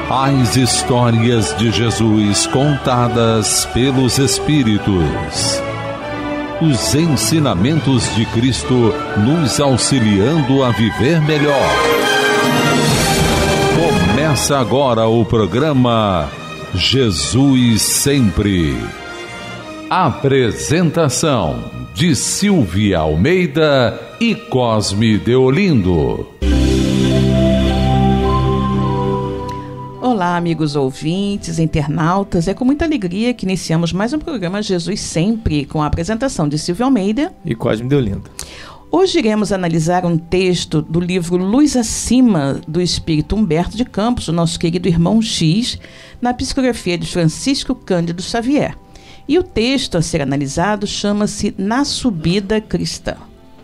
As histórias de Jesus contadas pelos Espíritos. Os ensinamentos de Cristo nos auxiliando a viver melhor. Começa agora o programa Jesus Sempre. Apresentação de Silvia Almeida e Cosme Deolindo. Olá, amigos ouvintes, internautas. É com muita alegria que iniciamos mais um programa Jesus Sempre, com a apresentação de Silvia Almeida e Cosme Deolindo. Hoje iremos analisar um texto do livro Luz Acima, do Espírito Humberto de Campos, o nosso querido irmão X, na psicografia de Francisco Cândido Xavier. E o texto a ser analisado chama-se Na Subida Cristã.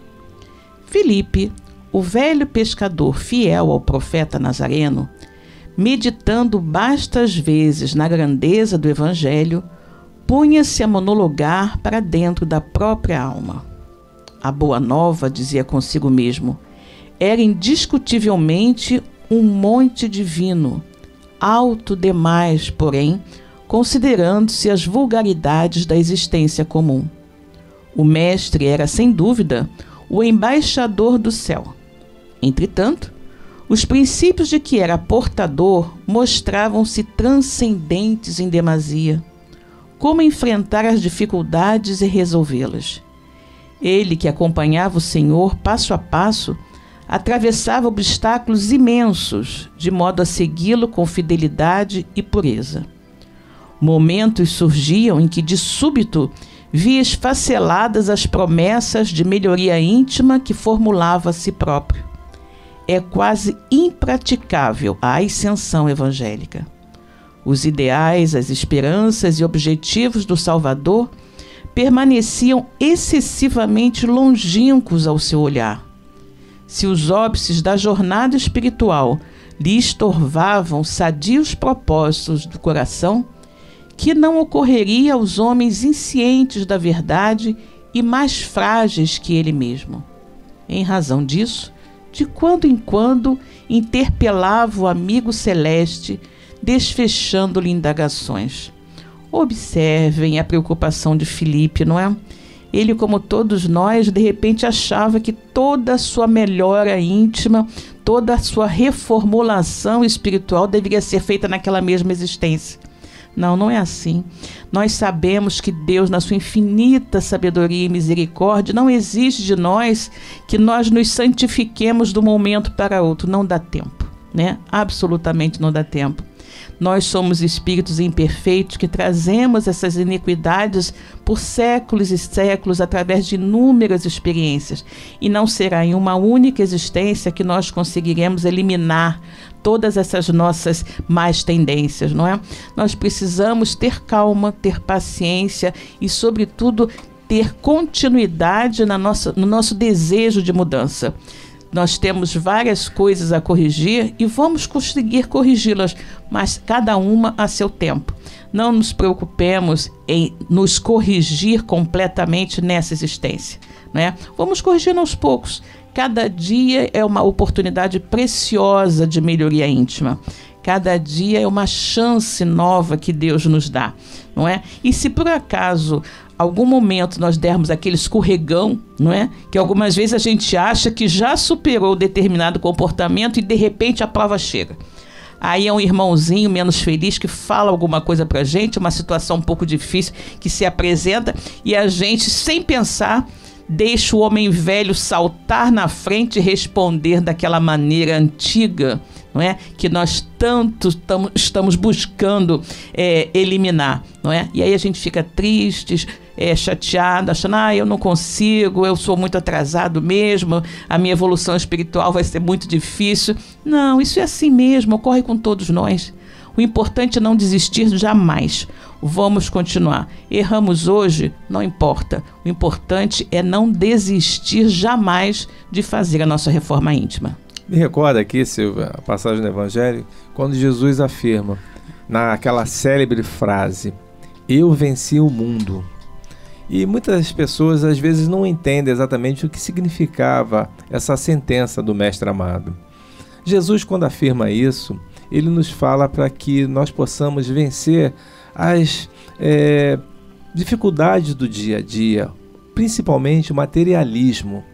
Filipe, o velho pescador fiel ao profeta Nazareno, meditando bastas vezes na grandeza do Evangelho, punha-se a monologar para dentro da própria alma. A Boa Nova, dizia consigo mesmo, era indiscutivelmente um monte divino, alto demais, porém, considerando-se as vulgaridades da existência comum. O mestre era, sem dúvida, o embaixador do céu. Entretanto, os princípios de que era portador mostravam-se transcendentes em demasia. Como enfrentar as dificuldades e resolvê-las? Ele, que acompanhava o Senhor passo a passo, atravessava obstáculos imensos, de modo a segui-lo com fidelidade e pureza. Momentos surgiam em que, de súbito, via esfaceladas as promessas de melhoria íntima que formulava a si próprio. É quase impraticável a ascensão evangélica. Os ideais, as esperanças e objetivos do Salvador permaneciam excessivamente longínquos ao seu olhar. Se os óbices da jornada espiritual lhe estorvavam sadios propósitos do coração, que não ocorreria aos homens inscientes da verdade e mais frágeis que ele mesmo. Em razão disso, de quando em quando interpelava o amigo celeste, desfechando-lhe indagações. Observem a preocupação de Filipe, não é? Ele, como todos nós, de repente achava que toda a sua melhora íntima, toda a sua reformulação espiritual deveria ser feita naquela mesma existência. Não, não é assim. Nós sabemos que Deus, na sua infinita sabedoria e misericórdia, não exige de nós que nós nos santifiquemos de um momento para outro. Não dá tempo, né? Absolutamente não dá tempo. Nós somos espíritos imperfeitos que trazemos essas iniquidades por séculos e séculos através de inúmeras experiências. E não será em uma única existência que nós conseguiremos eliminar todas essas nossas más tendências, não é? Nós precisamos ter calma, ter paciência e, sobretudo, ter continuidade no nosso desejo de mudança. Nós temos várias coisas a corrigir e vamos conseguir corrigi-las, mas cada uma a seu tempo. Não nos preocupemos em nos corrigir completamente nessa existência, né? Vamos corrigindo aos poucos. Cada dia é uma oportunidade preciosa de melhoria íntima. Cada dia é uma chance nova que Deus nos dá, não é? E se por acaso algum momento nós dermos aquele escorregão, não é? Que algumas vezes a gente acha que já superou determinado comportamento e de repente a prova chega. Aí é um irmãozinho menos feliz que fala alguma coisa pra gente, uma situação um pouco difícil que se apresenta e a gente, sem pensar, deixa o homem velho saltar na frente e responder daquela maneira antiga, não é? Que nós tanto estamos buscando eliminar, não é? E aí a gente fica triste, chateado, achando, eu não consigo, eu sou muito atrasado mesmo, a minha evolução espiritual vai ser muito difícil. Não, isso é assim mesmo, ocorre com todos nós. O importante é não desistir jamais. Vamos continuar. Erramos hoje, não importa. O importante é não desistir jamais de fazer a nossa reforma íntima. Me recorda aqui, Silvia, a passagem do Evangelho, quando Jesus afirma, naquela célebre frase, eu venci o mundo. E muitas pessoas às vezes não entendem exatamente o que significava essa sentença do Mestre amado. Jesus, quando afirma isso, ele nos fala para que nós possamos vencer as dificuldades do dia a dia, principalmente o materialismo.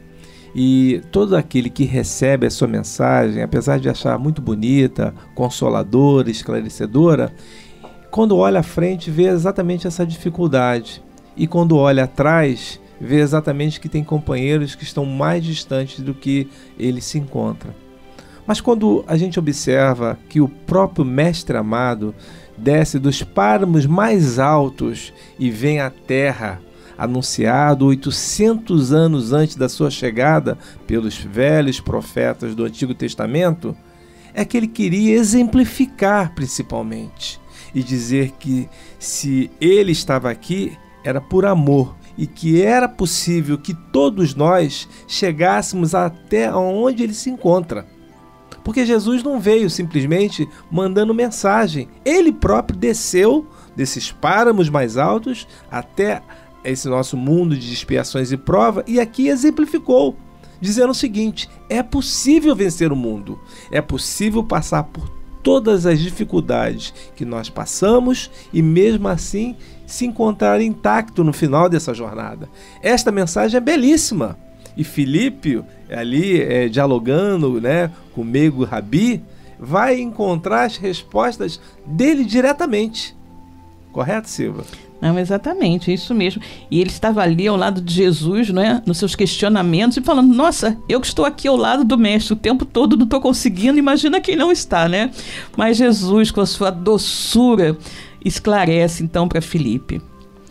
E todo aquele que recebe a sua mensagem, apesar de achar muito bonita, consoladora, esclarecedora, quando olha à frente vê exatamente essa dificuldade, e quando olha atrás vê exatamente que tem companheiros que estão mais distantes do que ele se encontra. Mas quando a gente observa que o próprio Mestre amado desce dos páramos mais altos e vem à terra, anunciado 800 anos antes da sua chegada pelos velhos profetas do Antigo Testamento, é que ele queria exemplificar principalmente e dizer que se ele estava aqui era por amor e que era possível que todos nós chegássemos até onde ele se encontra. Porque Jesus não veio simplesmente mandando mensagem, ele próprio desceu desses páramos mais altos até esse nosso mundo de expiações e prova, e aqui exemplificou, dizendo o seguinte: é possível vencer o mundo, é possível passar por todas as dificuldades que nós passamos e mesmo assim se encontrar intacto no final dessa jornada. Esta mensagem é belíssima, e Filipe, ali dialogando, com o meigo Rabi, vai encontrar as respostas dele diretamente. Correto, Silva? Não, exatamente, isso mesmo. E ele estava ali ao lado de Jesus, nos seus questionamentos, e falando: nossa, eu que estou aqui ao lado do mestre o tempo todo, não estou conseguindo, imagina quem não está, Mas Jesus, com a sua doçura, esclarece então para Filipe: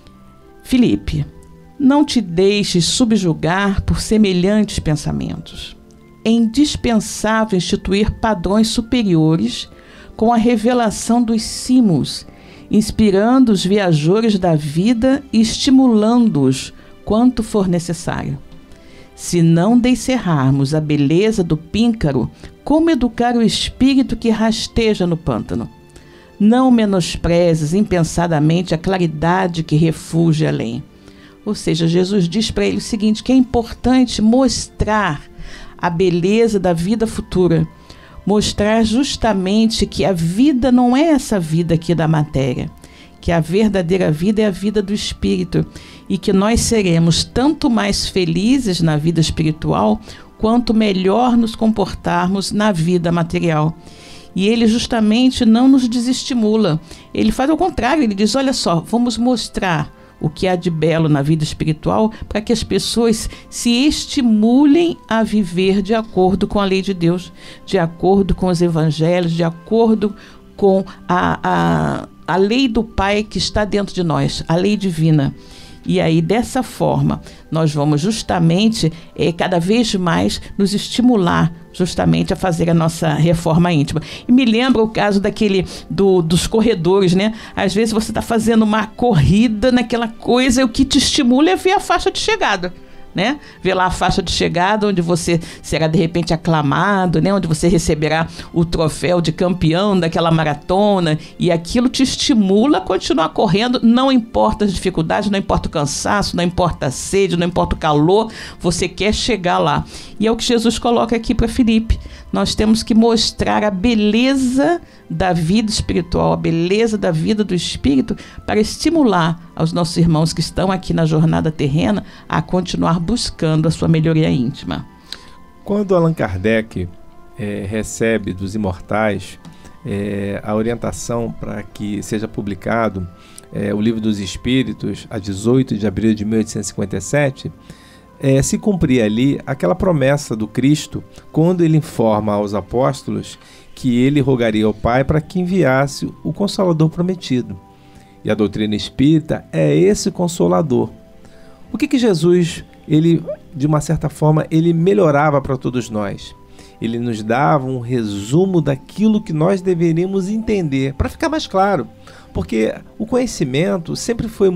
Filipe, não te deixes subjugar por semelhantes pensamentos. É indispensável instituir padrões superiores com a revelação dos cimos, inspirando os viajores da vida e estimulando-os quanto for necessário. Se não descerrarmos a beleza do píncaro, como educar o espírito que rasteja no pântano? Não menosprezes impensadamente a claridade que refugia além. Ou seja, Jesus diz para ele o seguinte, que é importante mostrar a beleza da vida futura, mostrar justamente que a vida não é essa vida aqui da matéria, que a verdadeira vida é a vida do espírito e que nós seremos tanto mais felizes na vida espiritual quanto melhor nos comportarmos na vida material. E ele justamente não nos desestimula, ele faz ao contrário, ele diz: olha só, vamos mostrar o que há de belo na vida espiritual para que as pessoas se estimulem a viver de acordo com a lei de Deus, de acordo com os evangelhos, de acordo com a lei do Pai que está dentro de nós, a lei divina. E aí, dessa forma, nós vamos justamente, cada vez mais, nos estimular justamente a fazer a nossa reforma íntima. E me lembra o caso dos corredores, Às vezes você está fazendo uma corrida naquela coisa e o que te estimula é ver a faixa de chegada. Ver lá a faixa de chegada, onde você será de repente aclamado, onde você receberá o troféu de campeão daquela maratona, e aquilo te estimula a continuar correndo, não importa as dificuldades, não importa o cansaço, não importa a sede, não importa o calor, você quer chegar lá. E é o que Jesus coloca aqui para Filipe. Nós temos que mostrar a beleza da vida espiritual, a beleza da vida do espírito, para estimular aos nossos irmãos que estão aqui na jornada terrena a continuar buscando a sua melhoria íntima. Quando Allan Kardec recebe dos imortais a orientação para que seja publicado o Livro dos Espíritos, a 18 de abril de 1857, se cumpria ali aquela promessa do Cristo, quando ele informa aos apóstolos que ele rogaria ao Pai para que enviasse o Consolador prometido. E a doutrina espírita é esse Consolador. O que Jesus, ele, de uma certa forma, ele melhorava para todos nós? Ele nos dava um resumo daquilo que nós deveríamos entender, para ficar mais claro. Porque o conhecimento sempre foi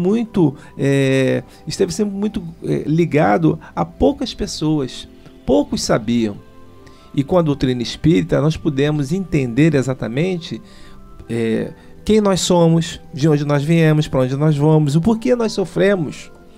esteve sempre muito ligado a poucas pessoas, poucos sabiam. E com a doutrina espírita nós pudemos entender exatamente quem nós somos, de onde nós viemos, para onde nós vamos, o porquê nós sofremos.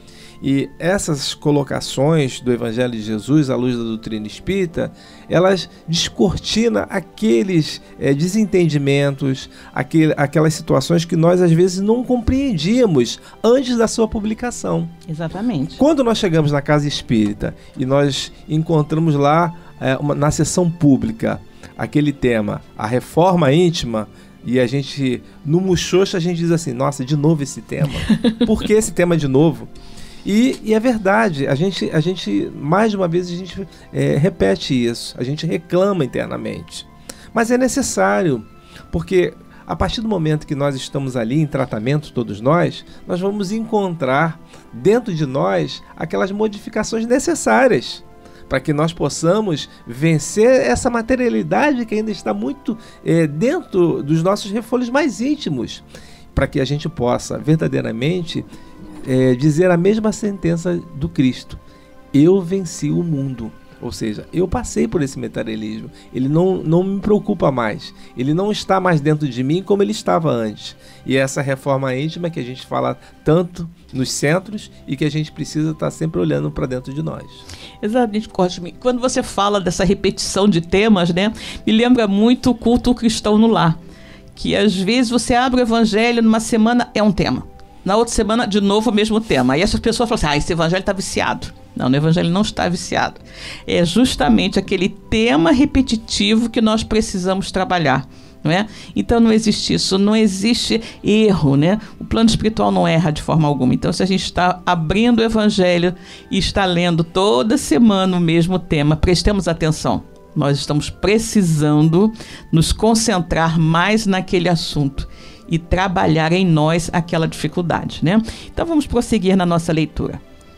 E essas colocações do Evangelho de Jesus, à luz da doutrina espírita, elas descortinam aqueles desentendimentos, aquelas situações que nós às vezes não compreendíamos antes da sua publicação. Exatamente. Quando nós chegamos na casa espírita e nós encontramos lá, na sessão pública, aquele tema, a reforma íntima, e a gente, no Muxoxa, a gente diz assim, nossa, de novo esse tema? Por que esse tema de novo? E é verdade, a gente mais de uma vez, a gente repete isso, a gente reclama internamente. Mas é necessário, porque a partir do momento que nós estamos ali em tratamento, todos nós vamos encontrar dentro de nós aquelas modificações necessárias para que nós possamos vencer essa materialidade que ainda está muito dentro dos nossos refolhos mais íntimos, para que a gente possa verdadeiramente dizer a mesma sentença do Cristo: eu venci o mundo. Ou seja, eu passei por esse materialismo, ele não me preocupa mais, ele não está mais dentro de mim como ele estava antes. E essa reforma íntima que a gente fala tanto nos centros e que a gente precisa estar sempre olhando para dentro de nós. Exatamente, Cosme. Quando você fala dessa repetição de temas, né, me lembra muito o culto cristão no lar, que às vezes você abre o evangelho, numa semana é um tema, na outra semana de novo o mesmo tema. Aí essas pessoas falam assim, esse evangelho está viciado. Não, o evangelho não está viciado. É justamente aquele tema repetitivo que nós precisamos trabalhar, não é? Então não existe isso, não existe erro, né? O plano espiritual não erra de forma alguma. Então, se a gente está abrindo o evangelho e está lendo toda semana o mesmo tema, prestemos atenção. Nós estamos precisando nos concentrar mais naquele assunto e trabalhar em nós aquela dificuldade, né? Então vamos prosseguir na nossa leitura.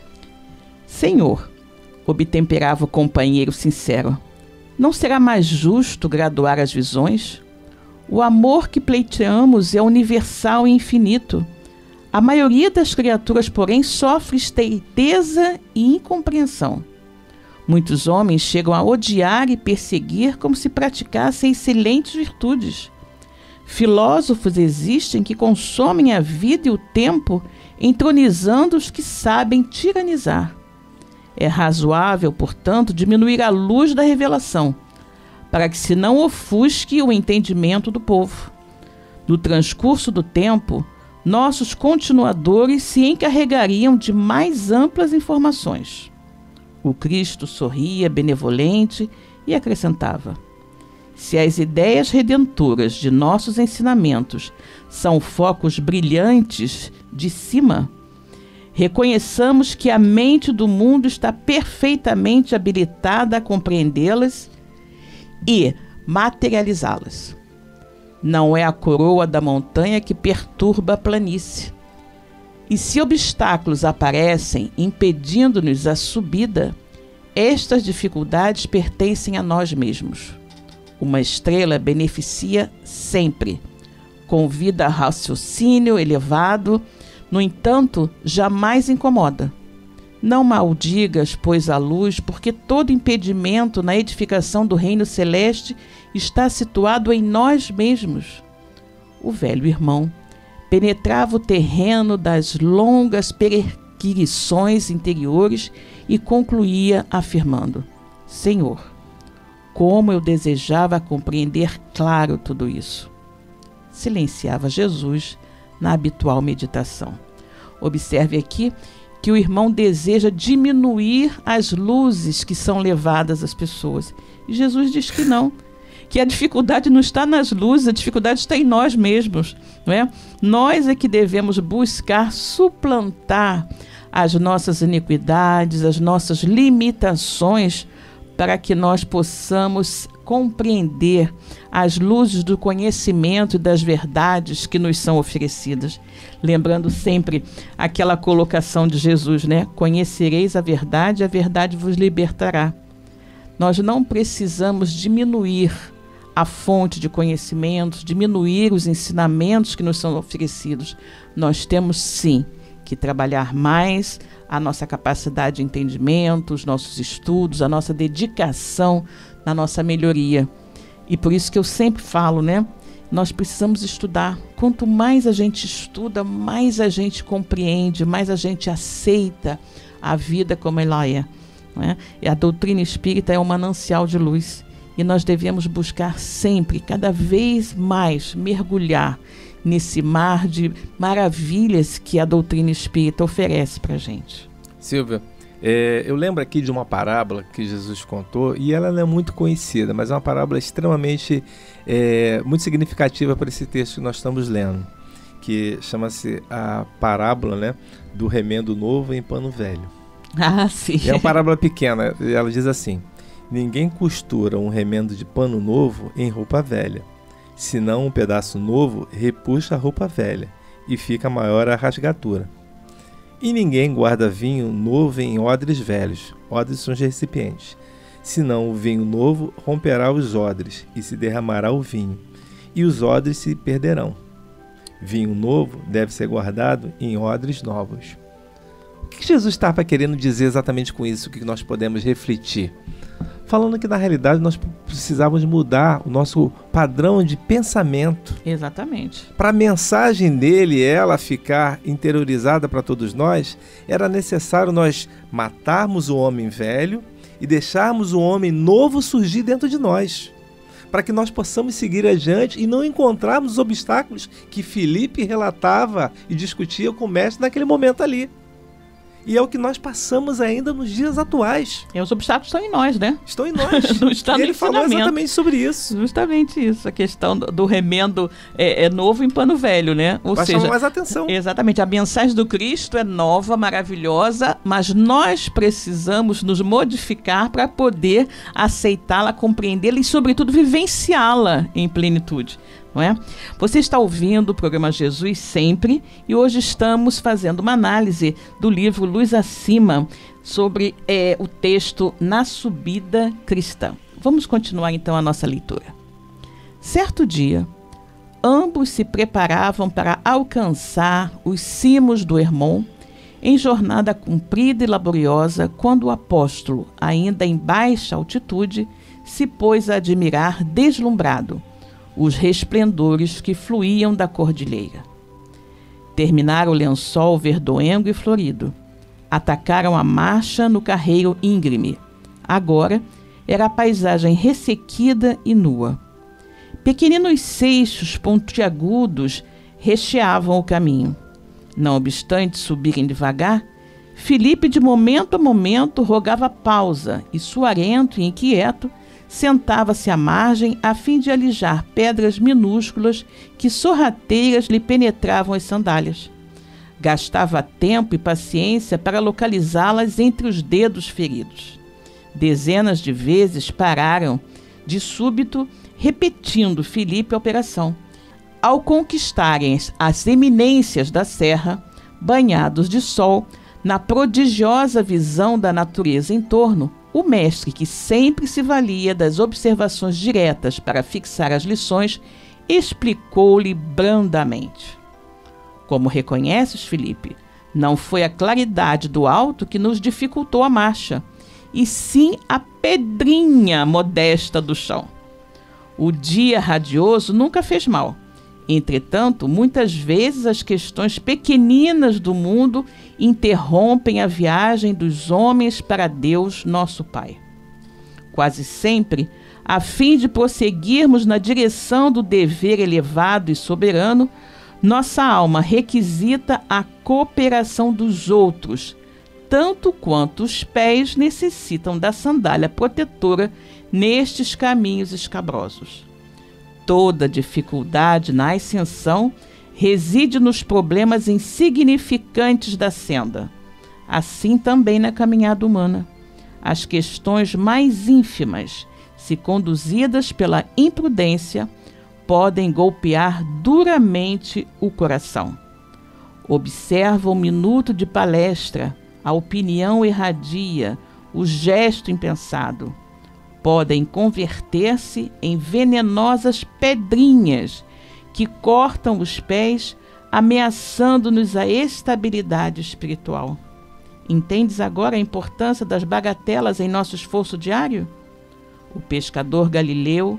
Senhor, obtemperava o companheiro sincero, não será mais justo graduar as visões? O amor que pleiteamos é universal e infinito. A maioria das criaturas, porém, sofre estreiteza e incompreensão. Muitos homens chegam a odiar e perseguir como se praticassem excelentes virtudes. Filósofos existem que consomem a vida e o tempo entronizando os que sabem tiranizar. É razoável, portanto, diminuir a luz da revelação, para que se não ofusque o entendimento do povo. No transcurso do tempo, nossos continuadores se encarregariam de mais amplas informações. O Cristo sorria benevolente e acrescentava: se as ideias redentoras de nossos ensinamentos são focos brilhantes de cima, reconheçamos que a mente do mundo está perfeitamente habilitada a compreendê-las e materializá-las. Não é a coroa da montanha que perturba a planície. E se obstáculos aparecem impedindo-nos a subida, estas dificuldades pertencem a nós mesmos. Uma estrela beneficia sempre, convida a raciocínio elevado, no entanto, jamais incomoda. Não maldigas, pois, a luz, porque todo impedimento na edificação do reino celeste está situado em nós mesmos. O velho irmão penetrava o terreno das longas peregrinações interiores e concluía afirmando: Senhor, como eu desejava compreender claro tudo isso. Silenciava Jesus na habitual meditação. Observe aqui que o irmão deseja diminuir as luzes que são levadas às pessoas. E Jesus diz que não, que a dificuldade não está nas luzes, a dificuldade está em nós mesmos, não é? Nós é que devemos buscar suplantar as nossas iniquidades, as nossas limitações, para que nós possamos compreender as luzes do conhecimento e das verdades que nos são oferecidas. Lembrando sempre aquela colocação de Jesus, né? Conhecereis a verdade vos libertará. Nós não precisamos diminuir a fonte de conhecimentos, diminuir os ensinamentos que nos são oferecidos. Nós temos sim que trabalhar mais a nossa capacidade de entendimento, os nossos estudos, a nossa dedicação na nossa melhoria. E por isso que eu sempre falo, né, Nós precisamos estudar. Quanto mais a gente estuda, mais a gente compreende, mais a gente aceita a vida como ela é, né? E a doutrina espírita é um manancial de luz. E nós devemos buscar sempre, cada vez mais, mergulhar nesse mar de maravilhas que a doutrina espírita oferece para a gente. Silvia, eu lembro aqui de uma parábola que Jesus contou, e ela não é muito conhecida, mas é uma parábola extremamente muito significativa para esse texto que nós estamos lendo, que chama-se a parábola, né, do remendo novo em pano velho. Ah, sim. É uma parábola pequena, ela diz assim: ninguém costura um remendo de pano novo em roupa velha, senão um pedaço novo repuxa a roupa velha e fica maior a rasgadura. E ninguém guarda vinho novo em odres velhos. Odres são os recipientes. Senão o vinho novo romperá os odres e se derramará o vinho, e os odres se perderão. Vinho novo deve ser guardado em odres novos. O que Jesus estava querendo dizer exatamente com isso, que nós podemos refletir? Falando que na realidade nós precisávamos mudar o nosso padrão de pensamento. Exatamente. Para a mensagem dele, ela ficar interiorizada para todos nós, era necessário nós matarmos o homem velho e deixarmos o homem novo surgir dentro de nós, para que nós possamos seguir adiante e não encontrarmos os obstáculos que Filipe relatava e discutia com o mestre naquele momento ali. E é o que nós passamos ainda nos dias atuais. Os obstáculos estão em nós, né? Estão em nós. Não está e ele falou exatamente sobre isso. Justamente isso. A questão do remendo é novo em pano velho, né? Ou seja, chamar mais atenção. Exatamente. A mensagem do Cristo é nova, maravilhosa, mas nós precisamos nos modificar para poder aceitá-la, compreendê-la e, sobretudo, vivenciá-la em plenitude. Não é? Você está ouvindo o programa Jesus Sempre e hoje estamos fazendo uma análise do livro Luz Acima sobre o texto Na Subida Cristã. Vamos continuar então a nossa leitura. Certo dia, ambos se preparavam para alcançar os cimos do Hermon em jornada comprida e laboriosa, quando o apóstolo, ainda em baixa altitude, se pôs a admirar deslumbrado os resplendores que fluíam da cordilheira. Terminaram o lençol verdoengo e florido. Atacaram a marcha no carreiro íngreme. Agora era a paisagem ressequida e nua. Pequeninos seixos pontiagudos recheavam o caminho. Não obstante subirem devagar, Filipe de momento a momento rogava pausa e, suarento e inquieto, sentava-se à margem a fim de alijar pedras minúsculas que sorrateiras lhe penetravam as sandálias. Gastava tempo e paciência para localizá-las entre os dedos feridos. Dezenas de vezes pararam, de súbito, repetindo Filipe a operação. Ao conquistarem as eminências da serra, banhados de sol, na prodigiosa visão da natureza em torno, o mestre, que sempre se valia das observações diretas para fixar as lições, explicou-lhe brandamente. Como reconheces, Filipe, não foi a claridade do alto que nos dificultou a marcha, e sim a pedrinha modesta do chão. O dia radioso nunca fez mal. Entretanto, muitas vezes as questões pequeninas do mundo interrompem a viagem dos homens para Deus, nosso Pai. Quase sempre, a fim de prosseguirmos na direção do dever elevado e soberano, nossa alma requisita a cooperação dos outros, tanto quanto os pés necessitam da sandália protetora nestes caminhos escabrosos. Toda dificuldade na ascensão reside nos problemas insignificantes da senda. Assim também na caminhada humana. As questões mais ínfimas, se conduzidas pela imprudência, podem golpear duramente o coração. Observa o minuto de palestra, a opinião erradia, o gesto impensado. Podem converter-se em venenosas pedrinhas que cortam os pés, ameaçando-nos a estabilidade espiritual. Entendes agora a importância das bagatelas em nosso esforço diário? O pescador galileu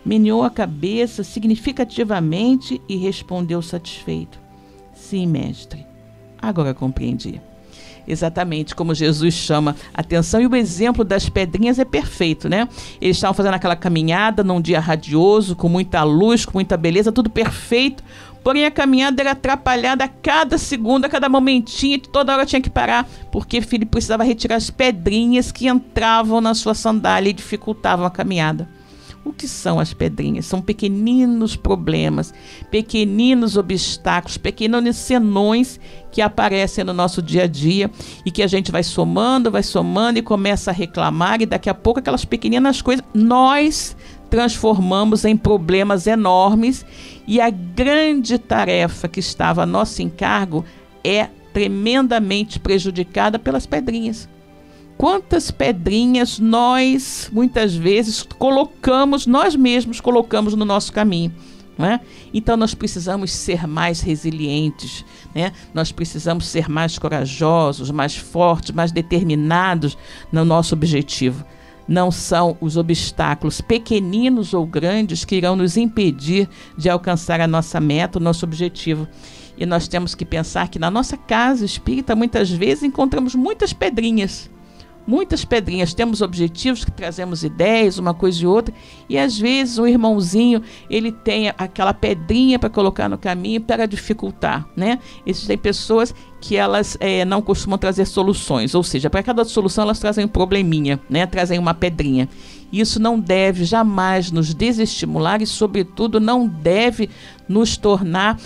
meneou a cabeça significativamente e respondeu satisfeito: sim, mestre, agora compreendi. Exatamente como Jesus chama a atenção, e o exemplo das pedrinhas é perfeito, né? Eles estavam fazendo aquela caminhada num dia radioso, com muita luz, com muita beleza, tudo perfeito, porém a caminhada era atrapalhada a cada segundo, a cada momentinho, toda hora tinha que parar, porque Filipe precisava retirar as pedrinhas que entravam na sua sandália e dificultavam a caminhada. O que são as pedrinhas? São pequeninos problemas, pequeninos obstáculos, pequenos senões que aparecem no nosso dia a dia e que a gente vai somando e começa a reclamar, e daqui a pouco aquelas pequeninas coisas nós transformamos em problemas enormes, e a grande tarefa que estava a nosso encargo é tremendamente prejudicada pelas pedrinhas. Quantas pedrinhas nós, muitas vezes, nós mesmos colocamos no nosso caminho, não é? Então nós precisamos ser mais resilientes, né? Nós precisamos ser mais corajosos, mais fortes, mais determinados no nosso objetivo. Não são os obstáculos pequeninos ou grandes que irão nos impedir de alcançar a nossa meta, o nosso objetivo. E nós temos que pensar que na nossa casa espírita, muitas vezes, encontramos muitas pedrinhas, temos objetivos, que trazemos ideias, uma coisa e outra, e às vezes o irmãozinho, ele tem aquela pedrinha para colocar no caminho para dificultar, né? Existem pessoas que elas não costumam trazer soluções, ou seja, para cada solução elas trazem um probleminha, né? Trazem uma pedrinha. Isso não deve jamais nos desestimular e, sobretudo, não deve nos tornar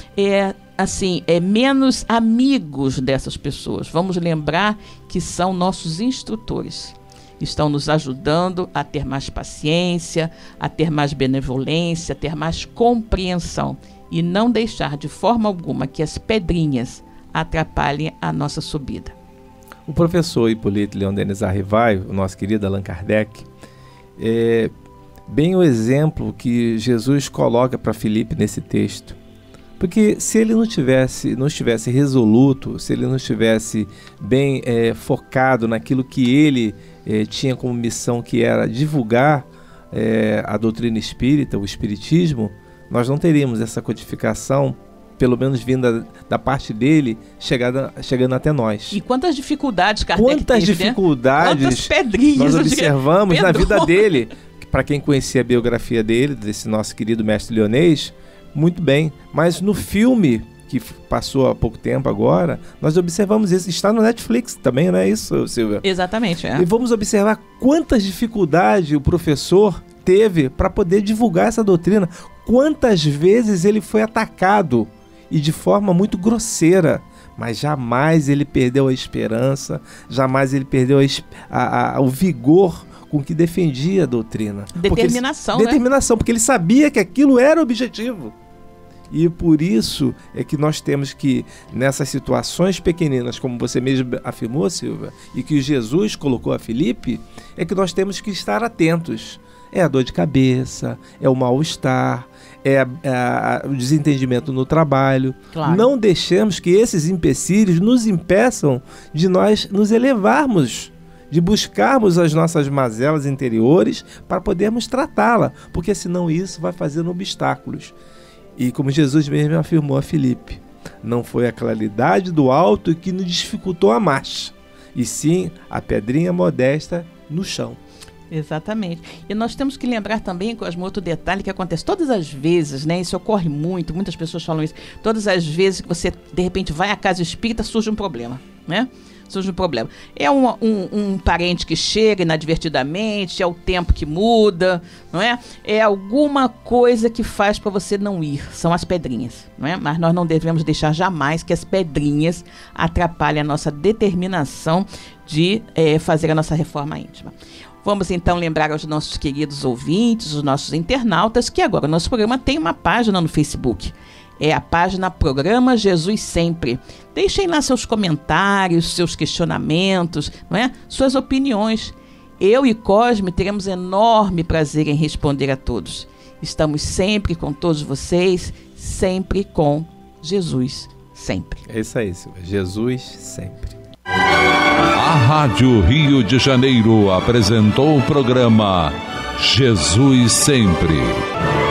menos amigos dessas pessoas. Vamos lembrar que são nossos instrutores. Estão nos ajudando a ter mais paciência, a ter mais benevolência, a ter mais compreensão, e não deixar de forma alguma que as pedrinhas atrapalhem a nossa subida. O professor Hipólito Leon Denis Arrivai, o nosso querido Allan Kardec, é bem o exemplo que Jesus coloca para Filipe nesse texto. Porque se ele não estivesse resoluto, se ele não estivesse bem focado naquilo que ele tinha como missão, que era divulgar a doutrina espírita, o espiritismo, nós não teríamos essa codificação, pelo menos vinda da parte dele, chegando até nós. E quantas dificuldades Kardec teve, né? Quantas pedrinhas nós observamos na vida dele. Para quem conhecia a biografia dele, desse nosso querido mestre leonês, muito bem, mas no filme que passou há pouco tempo agora, nós observamos isso, está no Netflix também, não é isso, Silvia? Exatamente, E vamos observar quantas dificuldades o professor teve para poder divulgar essa doutrina, quantas vezes ele foi atacado, e de forma muito grosseira, mas jamais ele perdeu a esperança, jamais ele perdeu o vigor com que defendia a doutrina. Determinação, porque ele sabia que aquilo era o objetivo. E por isso é que nós temos que, nessas situações pequeninas, como você mesmo afirmou, Silvia, e que Jesus colocou a Filipe, é que nós temos que estar atentos. É a dor de cabeça, é o mal-estar, é o desentendimento no trabalho. Claro. Não deixemos que esses empecilhos nos impeçam de nós nos elevarmos, de buscarmos as nossas mazelas interiores para podermos tratá-la, porque senão isso vai fazendo obstáculos. E como Jesus mesmo afirmou a Filipe, não foi a claridade do alto que nos dificultou a marcha, e sim a pedrinha modesta no chão. Exatamente. E nós temos que lembrar também, Cosmo, outro detalhe que acontece todas as vezes, né? Isso ocorre muito, muitas pessoas falam isso. Todas as vezes que você, de repente, vai à casa espírita, surge um problema, né? Surge um problema. É um parente que chega inadvertidamente, é o tempo que muda, não é? É alguma coisa que faz para você não ir. São as pedrinhas, não é? Mas nós não devemos deixar jamais que as pedrinhas atrapalhem a nossa determinação de fazer a nossa reforma íntima. Vamos então lembrar aos nossos queridos ouvintes, os nossos internautas, que agora o nosso programa tem uma página no Facebook. É a página Programa Jesus Sempre. Deixem lá seus comentários, seus questionamentos, não é? Suas opiniões. Eu e Cosme teremos enorme prazer em responder a todos. Estamos sempre com todos vocês, sempre com Jesus Sempre. É isso aí, Silvia. Jesus Sempre. A Rádio Rio de Janeiro apresentou o programa Jesus sempre.